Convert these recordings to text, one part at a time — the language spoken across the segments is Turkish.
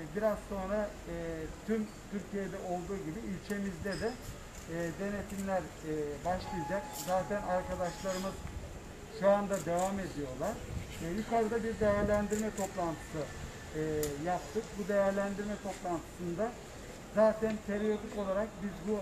biraz sonra tüm Türkiye'de olduğu gibi ilçemizde de denetimler başlayacak. Zaten arkadaşlarımız şu anda devam ediyorlar. Yukarıda bir değerlendirme toplantısı yaptık. Bu değerlendirme toplantısında zaten periyodik olarak biz bu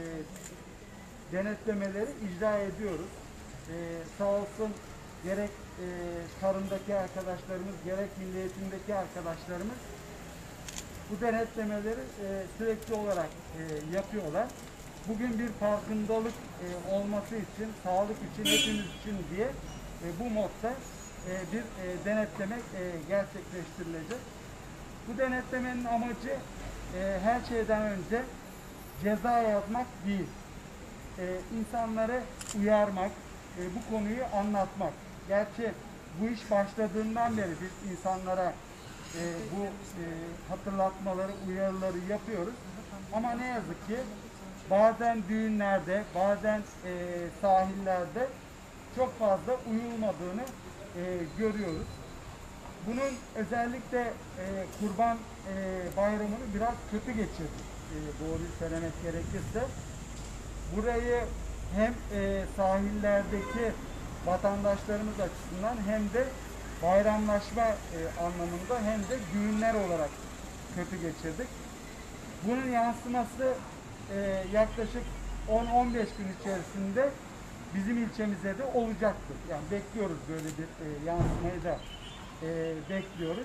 denetlemeleri icra ediyoruz. Sağ olsun gerek tarımdaki arkadaşlarımız, gerek milli eğitimdeki arkadaşlarımız bu denetlemeleri sürekli olarak yapıyorlar. Bugün bir farkındalık olması için, sağlık için, hepimiz için diye bu modda bir denetleme gerçekleştirilecek. Bu denetlemenin amacı her şeyden önce ceza yazmak değil, insanları uyarmak, bu konuyu anlatmak. Gerçi bu iş başladığından beri biz insanlara bu hatırlatmaları, uyarıları yapıyoruz. Ama ne yazık ki bazen düğünlerde, bazen sahillerde çok fazla uyulmadığını görüyoruz. Bunun özellikle Kurban Bayramı'nı biraz kötü geçirdik. Doğruyu söylemek gerekirse. Burayı hem sahillerdeki vatandaşlarımız açısından hem de bayramlaşma anlamında hem de düğünler olarak kötü geçirdik. Bunun yansıması yaklaşık 10-15 gün içerisinde bizim ilçemize de olacaktır. Yani bekliyoruz böyle bir yansımayı da bekliyoruz.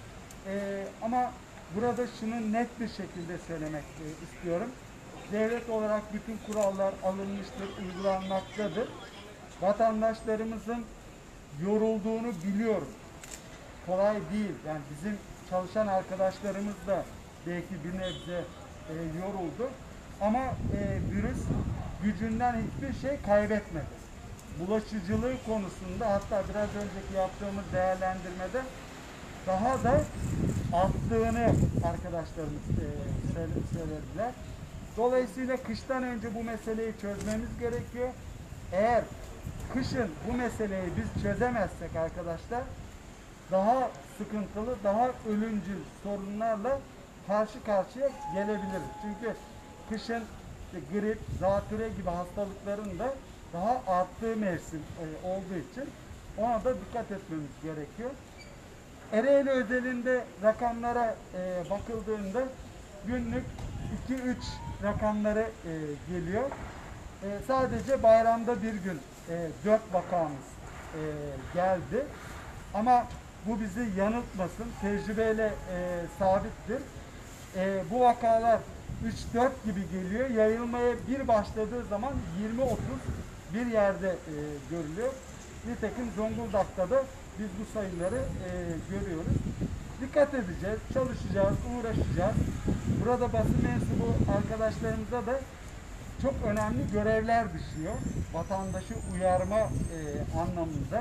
Ama burada şunu net bir şekilde söylemek istiyorum. Devlet olarak bütün kurallar alınmıştır, uygulanmaktadır. Vatandaşlarımızın yorulduğunu biliyorum. Kolay değil. Yani bizim çalışan arkadaşlarımız da belki bir nebze yoruldu. Ama virüs gücünden hiçbir şey kaybetmedi. Bulaşıcılığı konusunda hatta biraz önceki yaptığımız değerlendirmede daha da arttığını arkadaşlarımız söylediler. Dolayısıyla kıştan önce bu meseleyi çözmemiz gerekiyor. Eğer kışın bu meseleyi biz çözemezsek arkadaşlar daha sıkıntılı, daha ölümcül sorunlarla karşı karşıya gelebiliriz. Çünkü kışın işte grip, zatürre gibi hastalıkların da daha arttığı mevsim olduğu için ona da dikkat etmemiz gerekiyor. Ereğli özelinde rakamlara bakıldığında günlük 2-3 rakamları geliyor. Sadece bayramda bir gün 4 vakamız geldi. Ama bu bizi yanıltmasın. Tecrübeyle sabittir. Bu vakalar 3-4 gibi geliyor. Yayılmaya bir başladığı zaman 20-30 bir yerde görülüyor. Nitekim Zonguldak'ta da biz bu sayıları görüyoruz. Dikkat edeceğiz, çalışacağız, uğraşacağız. Burada basın mensubu arkadaşlarımıza da çok önemli görevler düşüyor. Vatandaşı uyarma anlamında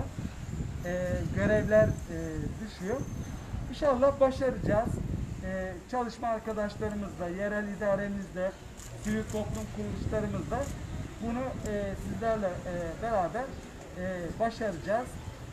görevler düşüyor. İnşallah başaracağız. Çalışma arkadaşlarımızla, yerel idaremizle, sivil toplum kuruluşlarımızla bunu sizlerle beraber başaracağız.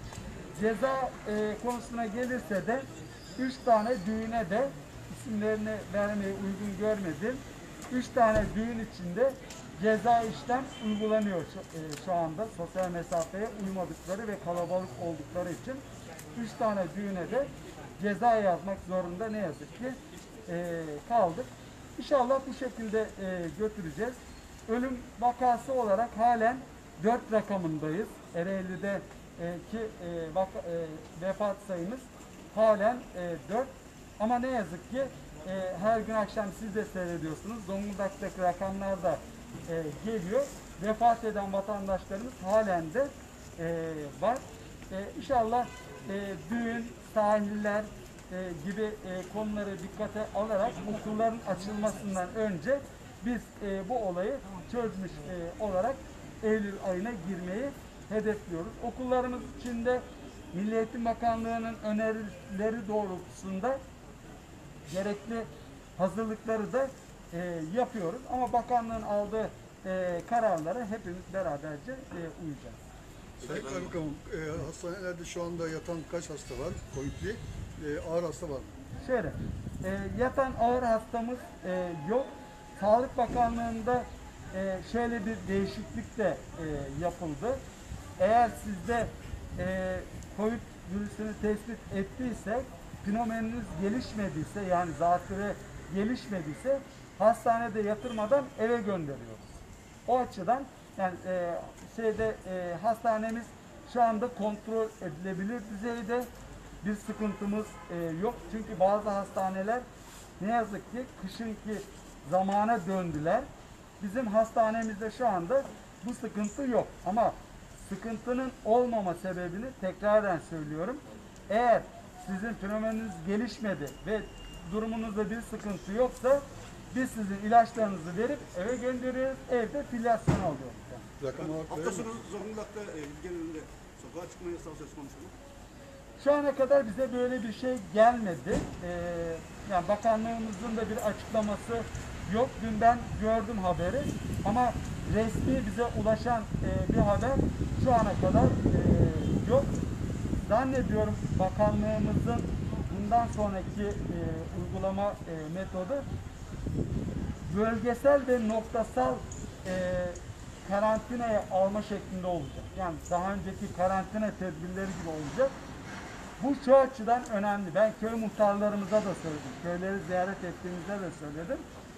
Ceza konusuna gelirse de 3 tane düğüne de isimlerini vermeyi uygun görmedim. 3 tane düğün içinde ceza işlem uygulanıyor şu anda sosyal mesafeye uymadıkları ve kalabalık oldukları için 3 tane düğüne de ceza yazmak zorunda ne yazık ki kaldık. İnşallah bu şekilde götüreceğiz. Ölüm vakası olarak halen 4 rakamındayız. Ereğli'de ki vefat sayımız halen 4. Ama ne yazık ki her gün akşam siz de seyrediyorsunuz. Zonguldak'taki rakamlar da geliyor. Vefat eden vatandaşlarımız halen de var. İnşallah düğün, sahiller gibi konuları dikkate alarak okulların açılmasından önce biz bu olayı çözmüş olarak Eylül ayına girmeyi hedefliyoruz. Okullarımız içinde Milli Eğitim Bakanlığı'nın önerileri doğrultusunda gerekli hazırlıkları da yapıyoruz. Ama bakanlığın aldığı kararlara hepimiz beraberce uyacağız. Sayın Kaymakamım, hastanelerde şu anda yatan kaç hasta var? Covid'li, ağır hasta var mı? Şöyle, Yatan ağır hastamız yok. Sağlık Bakanlığı'nda şöyle bir değişiklik de yapıldı. Eğer sizde COVID virüsünü tespit ettiyse, pneumoniniz gelişmediyse, yani zatürre gelişmediyse hastanede yatırmadan eve gönderiyoruz. O açıdan yani hastanemiz şu anda kontrol edilebilir düzeyde, bir sıkıntımız yok. Çünkü bazı hastaneler ne yazık ki kışınki zamana döndüler. Bizim hastanemizde şu anda bu sıkıntı yok. Ama sıkıntının olmama sebebini tekraren söylüyorum. Eğer sizin pneumoniniz gelişmedi ve durumunuzda bir sıkıntı yoksa biz sizin ilaçlarınızı verip eve gönderiyoruz. Evde filyasyon alıyoruz. Hafta sonu Zonguldak'ta genelinde sokağa çıkma yasağı söz konusu mu? Şu ana kadar bize böyle bir şey gelmedi. Yani bakanlığımızın da bir açıklaması yok. Dün ben gördüm haberi ama resmi bize ulaşan bir haber şu ana kadar yok. Zannediyorum bakanlığımızın bundan sonraki uygulama metodu bölgesel ve noktasal karantinaya alma şeklinde olacak. Yani daha önceki karantina tedbirleri gibi olacak. Bu şu açıdan önemli. Ben köy muhtarlarımıza da söyledim. Köyleri ziyaret ettiğimizde de söyledim.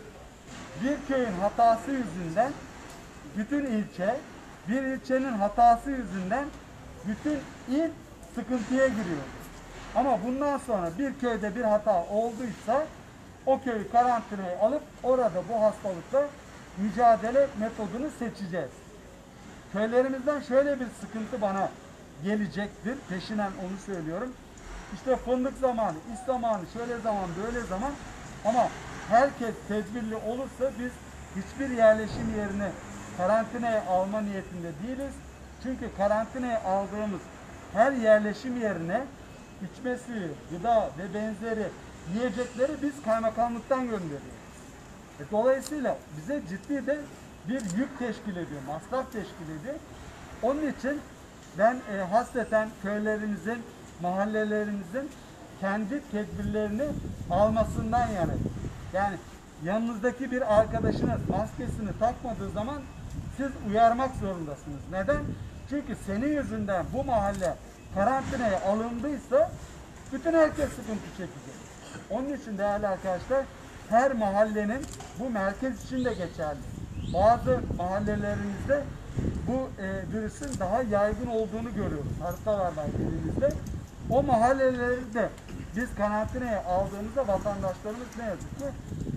Bir köyün hatası yüzünden bütün ilçe, bir ilçenin hatası yüzünden bütün il sıkıntıya giriyor. Ama bundan sonra bir köyde bir hata olduysa o köyü karantinaya alıp orada bu hastalıkla mücadele metodunu seçeceğiz. Köylerimizden şöyle bir sıkıntı bana gelecektir. Peşinen onu söylüyorum. İşte fındık zamanı, iş zamanı, şöyle zaman, böyle zaman, ama herkes tedbirli olursa biz hiçbir yerleşim yerini karantinaya alma niyetinde değiliz. Çünkü karantinaya aldığımız her yerleşim yerine içme suyu, gıda ve benzeri yiyecekleri biz kaymakamlıktan gönderiyoruz. Dolayısıyla bize ciddi de bir yük teşkil ediyor, masraf teşkil ediyor. Onun için ben hasreten köylerimizin, mahallelerimizin kendi tedbirlerini almasından yanayım. Yani yanınızdaki bir arkadaşınız maskesini takmadığı zaman siz uyarmak zorundasınız. Neden? Çünkü senin yüzünden bu mahalle karantinaya alındıysa bütün herkes sıkıntı çekecek. Onun için değerli arkadaşlar, her mahallenin, bu merkez için de geçerli, bazı mahallelerimizde bu virüsün daha yaygın olduğunu görüyoruz. Haritalar var elimizde. O mahalleleri de biz karantinaya aldığımızda vatandaşlarımız ne yazık ki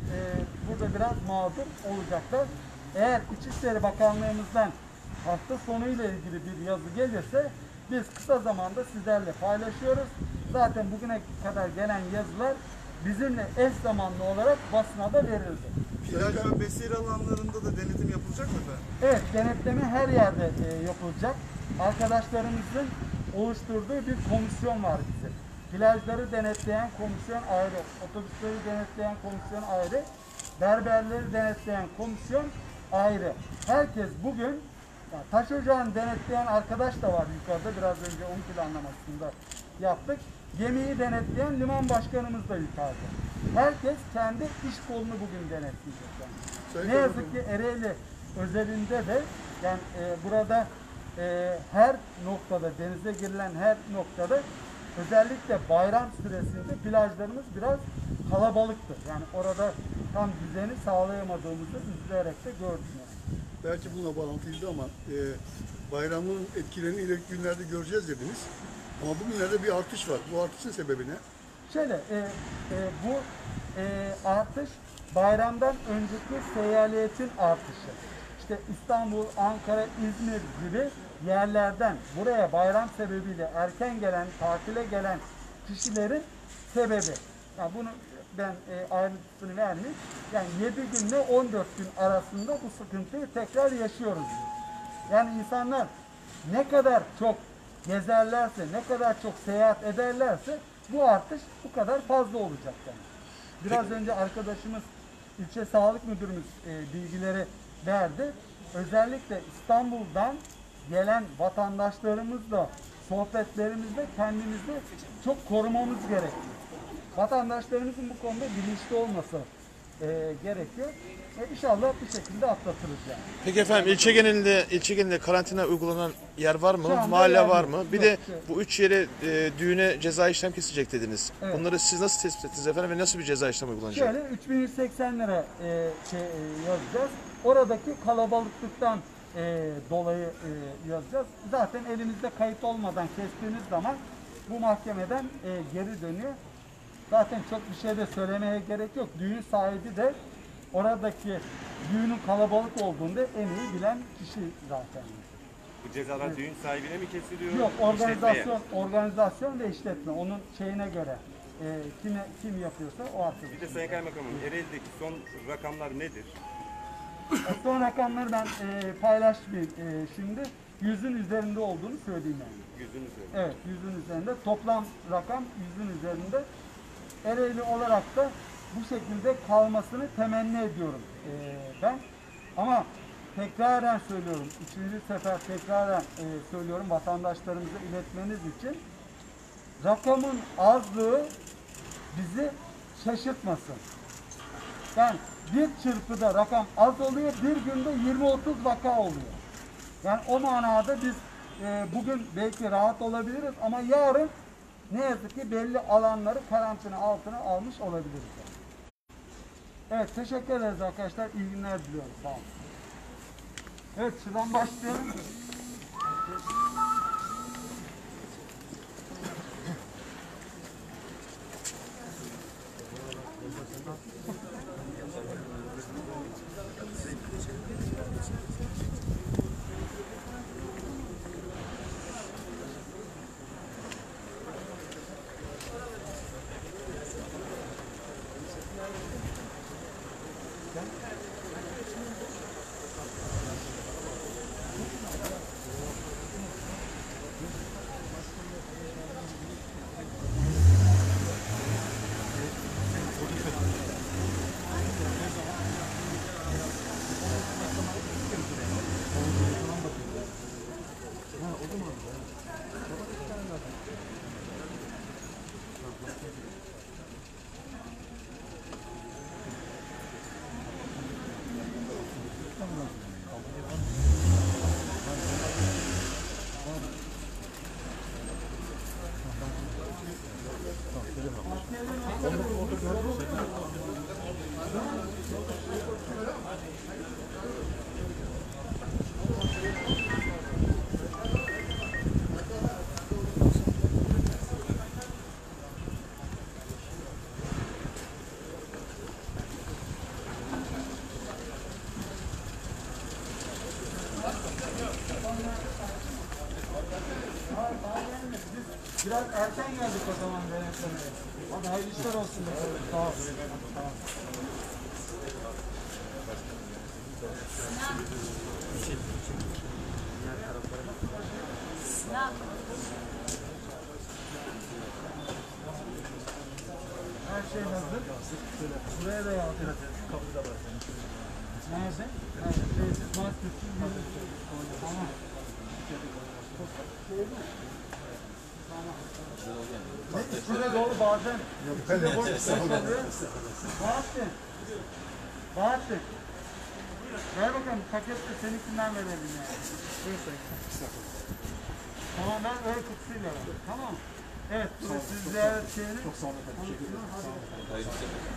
burada biraz mağdur olacaklar. Eğer İçişleri Bakanlığımızdan hafta sonuyla ilgili bir yazı gelirse biz kısa zamanda sizlerle paylaşıyoruz. Zaten bugüne kadar gelen yazılar bizimle eş zamanlı olarak basına da verildi. Plaj ve besir alanlarında da denetim yapılacak mı efendim? Evet, denetleme her yerde yapılacak. Arkadaşlarımızın oluşturduğu bir komisyon var bizim. Plajları denetleyen komisyon ayrı, otobüsleri denetleyen komisyon ayrı, berberleri denetleyen komisyon ayrı. Herkes bugün, yani taş ocağını denetleyen arkadaş da var yukarıda, biraz önce onun planlamasında yaptık. Gemiyi denetleyen liman başkanımız da yukarıda. Herkes kendi iş kolunu bugün denetleyecek. Yani. Ne yazık ki Ereğli özelinde de yani burada her noktada, denize girilen her noktada özellikle bayram süresinde plajlarımız biraz kalabalıktır. Yani orada tam düzeni sağlayamadığımızı üzülerek de gördüm. Yani. Belki bununla bağlantılıydı ama bayramın etkilerini ileriki günlerde göreceğiz dediniz. Ama bugünlerde bir artış var. Bu artışın sebebi ne? Şöyle, bu artış bayramdan önceki seyyaliyetin artışı. İşte İstanbul, Ankara, İzmir gibi yerlerden buraya bayram sebebiyle erken gelen, tatile gelen kişilerin sebebi. Yani bunu ben ayrıntısını vermeyeyim. Yani 7 günle 14 gün arasında bu sıkıntıyı tekrar yaşıyoruz. Yani insanlar ne kadar çok gezerlerse, ne kadar çok seyahat ederlerse bu artış bu kadar fazla olacak yani. Biraz önce arkadaşımız, ilçe sağlık müdürümüz bilgileri verdi. Özellikle İstanbul'dan gelen vatandaşlarımızla sohbetlerimizde kendimizi çok korumamız gerekiyor. Vatandaşlarımızın bu konuda bilinçli olması gerekiyor. İnşallah bu şekilde atlatırız yani. Peki efendim ilçe genelinde karantina uygulanan yer var Şu mı? anda Mahalle yer var yok. mı? Bir Yok, de yok. bu 3 yere düğüne ceza işlem kesilecek dediniz. Evet. Bunları siz nasıl tespit ettiniz efendim ve nasıl bir ceza işlemi uygulanacak? Şöyle 3180 lira yazacağız. Oradaki kalabalıklıktan dolayı yazacağız. Zaten elimizde kayıt olmadan kestiğimiz zaman bu mahkemeden geri dönüyor. Zaten çok bir şey de söylemeye gerek yok. Düğün sahibi de oradaki düğünün kalabalık olduğunda en iyi bilen kişi zaten. Bu cezalar düğün sahibine mi kesiliyor? Yok, işletmeye? organizasyon ve işletme. Onun şeyine göre kim yapıyorsa o artık. Bir de Sayın Kaymakamım, Ereğli'deki son rakamlar nedir? Son rakamları ben paylaşmayayım şimdi. 100'ün üzerinde olduğunu söyleyeyim yani. Yüzün üzerinde. Evet, 100'ün üzerinde. Toplam rakam 100'ün üzerinde. Ereğli olarak da bu şekilde kalmasını temenni ediyorum ben. Ama tekraren söylüyorum, 3. sefer tekraren söylüyorum vatandaşlarımıza iletmeniz için. Rakamın azlığı bizi şaşırtmasın. Yani bir çırpıda rakam az oluyor, bir günde 20-30 vaka oluyor. Yani o manada biz bugün belki rahat olabiliriz ama yarın ne yazık ki belli alanları karantina altına almış olabiliriz. Evet, teşekkür ederiz arkadaşlar. İyi günler diliyoruz. Sağ olun. Evet, şuradan başlayalım. Biraz erken geldik o zaman denetlemeye. Hadi hayırlı işler olsun. Sağ ol. Sağ ol. Her şey hazır. Buraya da yazdım. Kapıda var. Nerede? Evet. Maskesiz bir. Tamam. İçine doğru bazen içine boş oluyor. Bahattin. Ver bakalım paketle seninkinden verelim yani. Tamam ben öyle kutusuyla ver. Tamam. Evet siz ziyaret şeyini. Çok sağ olun.